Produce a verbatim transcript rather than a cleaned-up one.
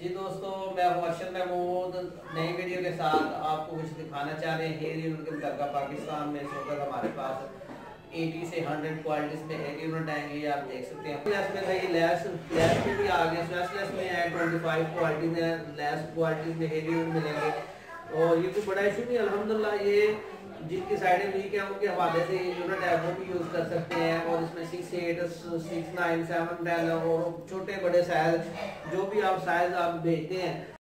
जी दोस्तों, मैं हूं अरशद महमूद नई वीडियो के साथ आपको कुछ दिखाना चाह रहे हैं हेयर यूनिट के मुताबिक। पाकिस्तान में इस वक्त हमारे पास अस्सी से सौ क्वालिटीज में हेयर यूनिट आएंगे, ये आप देख सकते हैं। लेस में भाई लेस लेस में भी आ गए, स्वेसलेस में है पच्चीस क्वालिटीज में, लेस क्वालिटीज में हेयर यूनिट मिलेंगे। और ये कोई बड़ा इशू नहीं, अल्हम्दुलिल्लाह। ये जिनकी साइडें वीक है उनके हवाले से ये यूनिट है वो भी यूज़ कर सकते हैं। और इसमें six eight six nine seven ten और छोटे बड़े साइज जो भी आप साइज आप भेजते हैं